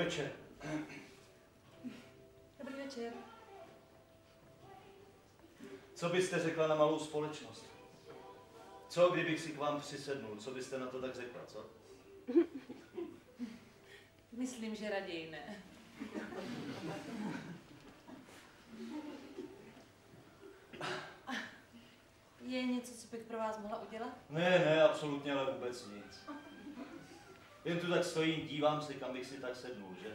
večer. Dobrý večer. Co byste řekla na malou společnost? Co, kdybych si k vám přisednul? Co byste na to tak řekla, co? Myslím, že raději ne. Je něco, co bych pro vás mohla udělat? Ne, absolutně, ale vůbec nic. Jen tu tak stojím, dívám se, kam bych si tak sednul, že?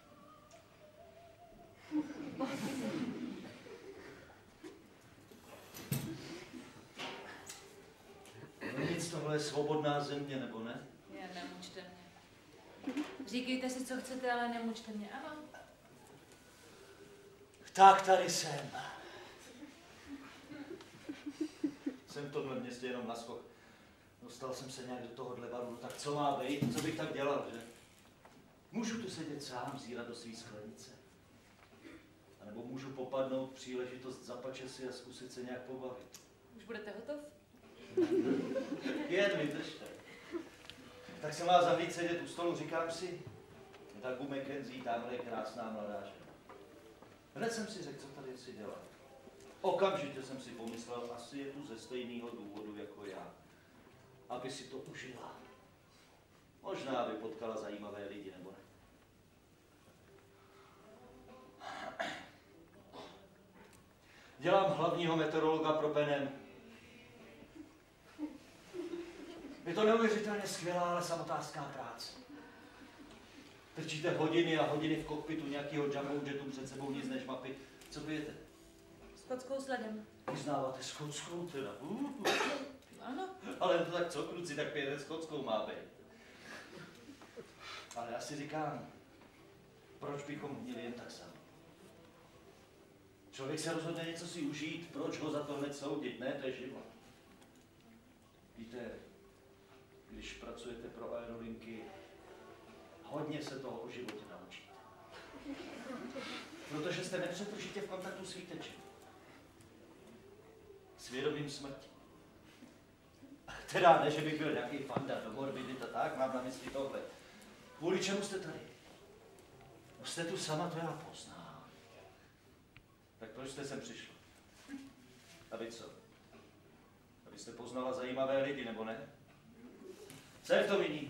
Nic, tohle je svobodná země, nebo ne? Je, nemučte mě. Říkejte si, co chcete, ale nemučte mě, ano? Tak tady jsem. Jsem v tomhle městě jenom na skok. Dostal jsem se nějak do tohohle baru, tak co má být? Co bych tak dělal, že? Můžu tu sedět sám, zírat do svý sklenice. A nebo můžu popadnout příležitost zapače si a zkusit se nějak pobavit. Už budete hotov? Jen vydržte. Tak jsem vás zahlíd sedět u stolu, říkám si, tak u McKenzie, tamhle je krásná mladá žena. Hned jsem si řekl, co tady si dělá. Okamžitě jsem si pomyslel, asi je tu ze stejného důvodu jako já. Aby si to užila. Možná by potkala zajímavé lidi, nebo ne? Dělám hlavního meteorologa pro Benem. Je to neuvěřitelně skvělá, ale samotářská práce. Trčíte hodiny a hodiny v kokpitu nějakého jumbo jetu, před sebou nic než mapy. Co pijete? Skotskou s ledem. Vyznáváte skotskou teda? Ano. Ale to tak co, kluci, tak pijete skotskou má být. Ale já si říkám, proč bychom měli jen tak sami? Člověk se rozhodne něco si užít, proč ho za to hned soudit? Ne, to je život. Víte, když pracujete pro aerolinky, hodně se toho o životě naučíte. Protože jste nepřetržitě v kontaktu s výtečem. S vědomím smrti. Teda ne, že bych byl nějaký fanda do morbidita, tak, mám na mysli tohle. Kvůli čemu jste tady? No jste tu sama, to já poznám. Tak proč jste sem přišla? Aby co? Abyste poznala zajímavé lidi, nebo ne? Co je v tom jiný?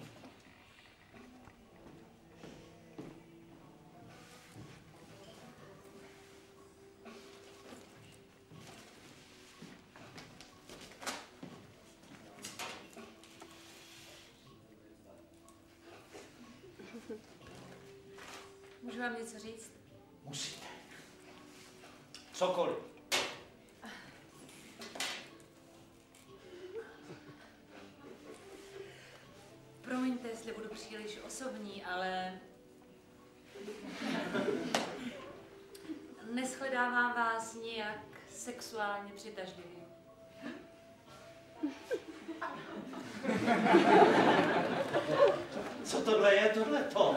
Můžu vám něco říct? Musíte. Cokoliv. Promiňte, jestli budu příliš osobní, ale neshledávám vás nijak sexuálně přitažlivý. Co tohle je, tohleto?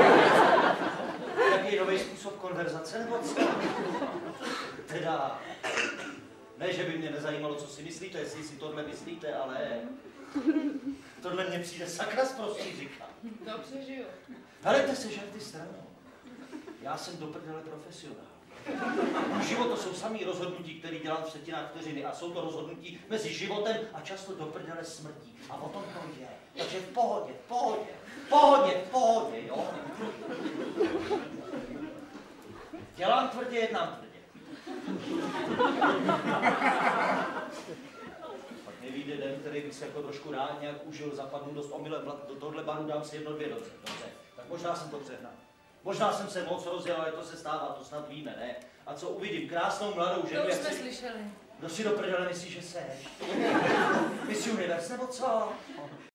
Jaký nový způsob konverzace, nebo co? Teda, ne, že by mě nezajímalo, co si myslíte, jestli si tohle myslíte, ale tohle mně přijde sakra zprostý, říkám. To přežiju. Helejte se žerty stranou. Já jsem do prdele profesionál. Život to jsou samý rozhodnutí, které dělám v setinách vteřiny a jsou to rozhodnutí mezi životem a často do prdele smrtí. A o tom to je. Takže v pohodě, v pohodě, v pohodě, v pohodě, jo? Dělám tvrdě, jednám tvrdě. Pak nevíde den, který bych se jako trošku rád nějak užil, zapadnu dost omylem do tohle baru, dám si jedno, dvě, dobře. Tak možná jsem to přehnal. Možná jsem se moc rozjel, ale to se stává, to snad víme, ne? A co uvidím? Krásnou mladou ženu, To už jak jsme si... slyšeli. Kdo si do prdele myslí, že seš? Miss Universe, nebo co?